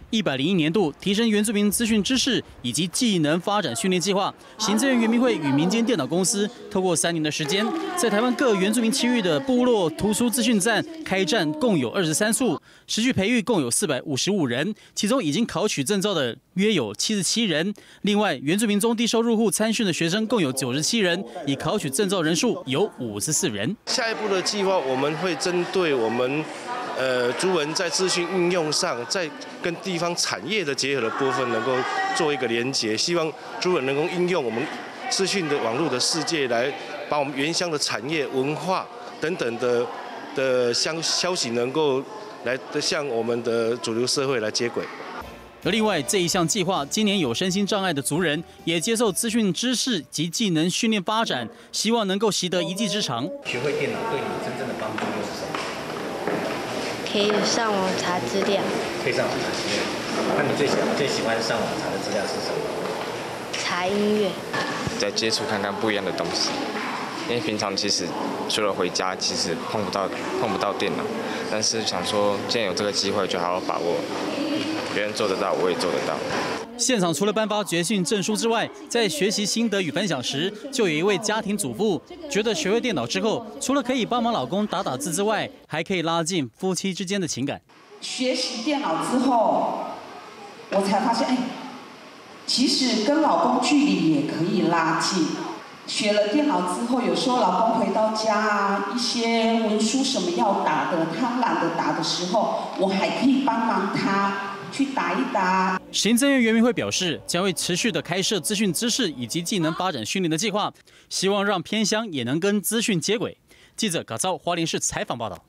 101年度提升原住民资讯知识以及技能发展训练计划，行政院原民会与民间电脑公司透过3年的时间，在台湾各原住民区域的部落图书资讯站开站，共有23处，持续培育共有455人，其中已经考取证照的约有77人。另外，原住民中低收入户参训的学生共有97人，已考取证照人数有54人。 下一步的计划，我们会针对我们族人在资讯运用上，在跟地方产业的结合的部分，能够做一个连结，希望族人能够应用我们资讯的网络的世界，来把我们原乡的产业、文化等等的消息，能够来向我们的主流社会来接轨。 而另外这一项计划，今年有身心障碍的族人也接受资讯知识及技能训练发展，希望能够习得一技之长。 学会电脑对你真正的帮助又是什么？ 可以上网查资料。 可以上网查资料。那你最喜欢上网查的资料是什么？ 查音乐。 再接触看看不一样的东西，因为平常其实除了回家，其实碰不到电脑。但是想说，既然有这个机会，就好好把握。别人做得到，我也做得到。 现场除了颁发决训证书之外，在学习心得与分享时，就有一位家庭主妇觉得学会电脑之后，除了可以帮忙老公打字之外，还可以拉近夫妻之间的情感。 学习电脑之后，我才发现，其实跟老公距离也可以拉近。学了电脑之后，有时候老公回到家一些文书什么要打的，他懒得打的时候，我还可以帮忙他去打一打。 行政院原民会表示，将会持续的开设资讯知识以及技能发展训练的计划，希望让偏乡也能跟资讯接轨。记者葛兆花莲市采访报道。